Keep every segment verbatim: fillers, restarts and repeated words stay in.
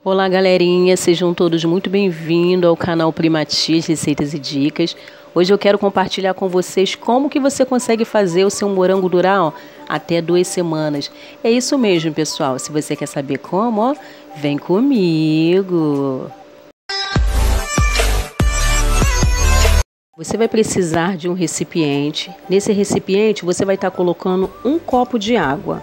Olá galerinha, sejam todos muito bem-vindos ao canal Primatias Receitas e Dicas. Hoje eu quero compartilhar com vocês como que você consegue fazer o seu morango durar ó, até duas semanas. É isso mesmo, pessoal. Se você quer saber como, ó, vem comigo. Você vai precisar de um recipiente. Nesse recipiente você vai estar colocando um copo de água.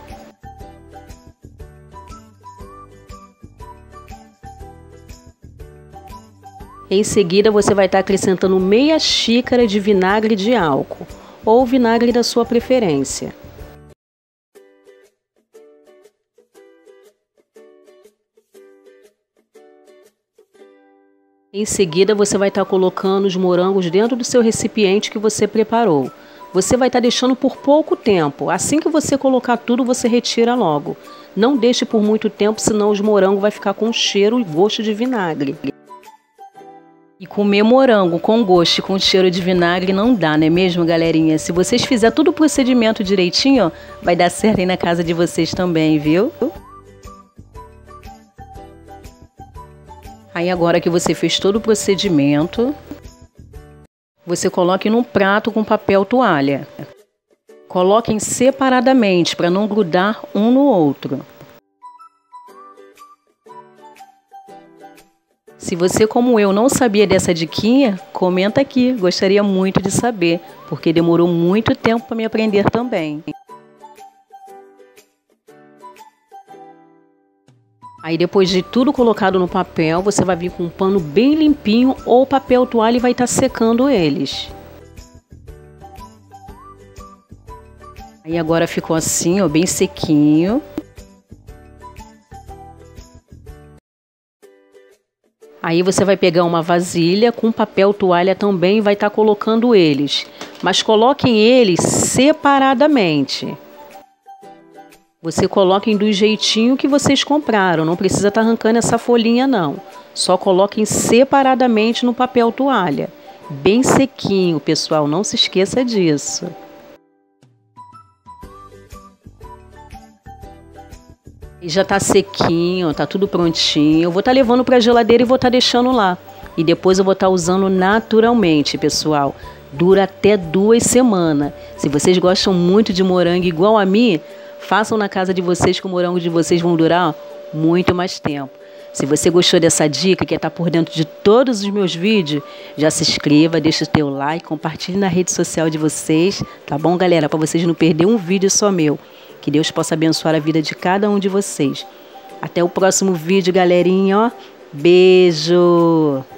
Em seguida, você vai estar acrescentando meia xícara de vinagre de álcool, ou vinagre da sua preferência. Em seguida, você vai estar colocando os morangos dentro do seu recipiente que você preparou. Você vai estar deixando por pouco tempo. Assim que você colocar tudo, você retira logo. Não deixe por muito tempo, senão os morangos vão ficar com cheiro e gosto de vinagre. E comer morango com gosto e com cheiro de vinagre não dá, não é mesmo, galerinha? Se vocês fizerem todo o procedimento direitinho, ó, vai dar certo aí na casa de vocês também, viu? Aí agora que você fez todo o procedimento, você coloque num prato com papel toalha. Coloquem separadamente para não grudar um no outro. Se você, como eu, não sabia dessa diquinha, comenta aqui, gostaria muito de saber, porque demorou muito tempo para me aprender também. Aí depois de tudo colocado no papel, você vai vir com um pano bem limpinho ou papel toalha e vai estar secando eles. Aí agora ficou assim, ó, bem sequinho. Aí você vai pegar uma vasilha com papel toalha também e vai estar colocando eles. Mas coloquem eles separadamente. Você coloquem do jeitinho que vocês compraram. Não precisa estar arrancando essa folhinha não. Só coloquem separadamente no papel toalha. Bem sequinho, pessoal. Não se esqueça disso. E já tá sequinho, tá tudo prontinho. Eu vou estar levando para a geladeira e vou estar deixando lá. E depois eu vou estar usando naturalmente, pessoal. Dura até duas semanas. Se vocês gostam muito de morango igual a mim, façam na casa de vocês que o morango de vocês vão durar ó, muito mais tempo. Se você gostou dessa dica, quer estar por dentro de todos os meus vídeos, já se inscreva, deixa o teu like, compartilhe na rede social de vocês, tá bom, galera? Para vocês não perderem um vídeo só meu. Que Deus possa abençoar a vida de cada um de vocês. Até o próximo vídeo, galerinha. Ó. Beijo!